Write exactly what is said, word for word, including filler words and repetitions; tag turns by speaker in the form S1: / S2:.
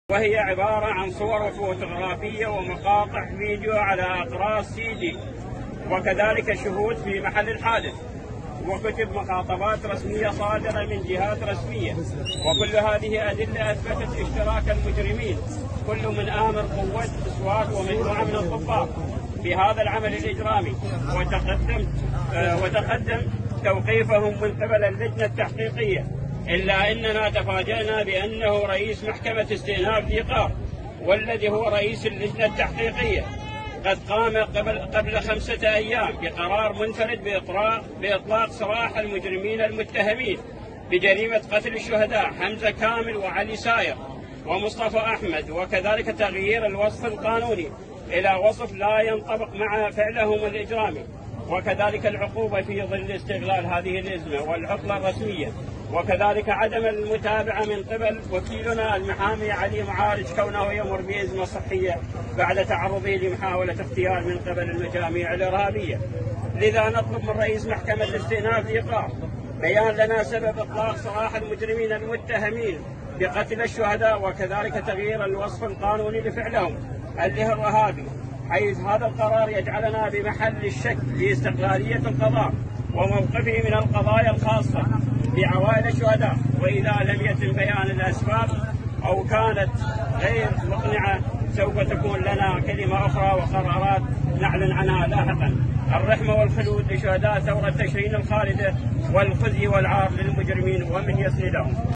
S1: وهي عبارة عن صور فوتوغرافية ومقاطع فيديو على أقراص سي دي، وكذلك شهود في محل الحادث، وكتب مخاطبات رسمية صادرة من جهات رسمية. وكل هذه أدلة أثبتت اشتراك المجرمين كل من آمر قوة أصوات ومجموعة من الضباط بهذا العمل الإجرامي، وتقدم وتقدم توقيفهم من قبل اللجنة التحقيقية. إلا أننا تفاجأنا بأنه رئيس محكمة استئناف ذي قار، والذي هو رئيس اللجنة التحقيقية، قد قام قبل قبل خمسة أيام بقرار منفرد بإطلاق بإطلاق سراح المجرمين المتهمين بجريمة قتل الشهداء حمزة كامل وعلي ساير ومصطفى أحمد، وكذلك تغيير الوصف القانوني إلى وصف لا ينطبق مع فعلهم الإجرامي، وكذلك العقوبة في ظل استغلال هذه الأزمة والعطلة الرسمية، وكذلك عدم المتابعة من قبل وكيلنا المحامي علي معارج كونه يمر بأزمة صحية بعد تعرضه لمحاولة اغتيال من قبل المجاميع الإرهابية. لذا نطلب من رئيس محكمة استئناف ذي قار بيان لنا سبب إطلاق سراح المجرمين المتهمين بقتل الشهداء، وكذلك تغيير الوصف القانوني لفعلهم اللي هو الإرهابي، حيث هذا القرار يجعلنا بمحل الشك في استقلالية القضاء وموقفه من القضايا الخاصة بعوائل الشهداء. وإذا لم يتم بيان الأسباب أو كانت غير مقنعة سوف تكون لنا كلمة أخرى وقرارات نعلن عنها لاحقا. الرحمة والخلود لشهداء ثورة تشرين الخالدة، والخزي والعار للمجرمين ومن يسندهم.